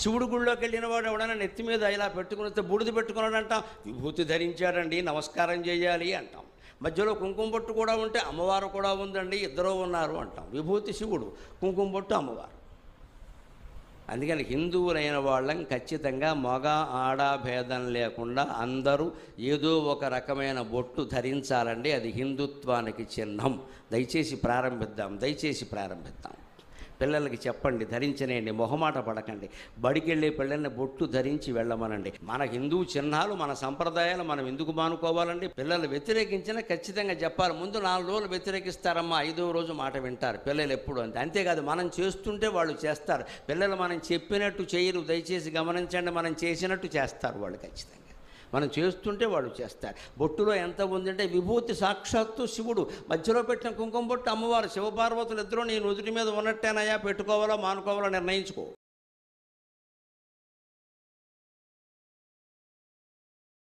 శివుడు గుళ్ళోకి వెళ్ళిన వాడు ఎవడైనా నెత్తి మీద ఇలా పెట్టుకుని వస్తే బూడిద పెట్టుకున్నాడు అంటాం, విభూతి ధరించాడండి నమస్కారం చేయాలి అంటాం. మధ్యలో కుంకుమ బొట్టు కూడా ఉంటే అమ్మవారు కూడా ఉందండి, ఇద్దరూ ఉన్నారు అంటాం. విభూతి శివుడు, కుంకుమ బొట్టు అమ్మవారు. అందుకని హిందువులైన వాళ్ళం ఖచ్చితంగా మగ ఆడ భేదం లేకుండా అందరూ ఏదో ఒక రకమైన బొట్టు ధరించాలండి. అది హిందుత్వానికి చిహ్నం. దయచేసి ప్రారంభిద్దాం. పిల్లలకి చెప్పండి, ధరించనేయండి, మొహమాట పడకండి. బడికి వెళ్ళే పిల్లల్ని బొట్టు ధరించి వెళ్ళమనండి. మన హిందూ చిహ్నాలు, మన సంప్రదాయాలు మనం ఎందుకు మానుకోవాలండి? పిల్లలు వ్యతిరేకించినా ఖచ్చితంగా చెప్పాలి. ముందు 4 రోజులు వ్యతిరేకిస్తారమ్మా, 5వ రోజు మాట వింటారు పిల్లలు ఎప్పుడు అంతే. అంతేకాదు, మనం చేస్తుంటే వాళ్ళు చేస్తారు. పిల్లలు మనం చెప్పినట్టు చేయరు, దయచేసి గమనించండి. మనం చేసినట్టు చేస్తారు వాళ్ళు ఖచ్చితంగా. మనం చేస్తుంటే వాళ్ళు చేస్తారు. బొట్టులో ఎంత ఉందంటే విభూతి సాక్షాత్తు శివుడు, మధ్యలో పెట్టిన కుంకుమ బొట్టు అమ్మవారు. శివపార్వతులు ఇద్దరూ నీ నుదుటి మీద ఉన్నట్టేనయ్యా, పెట్టుకోవాలో మానుకోవాలో నిర్ణయించుకో.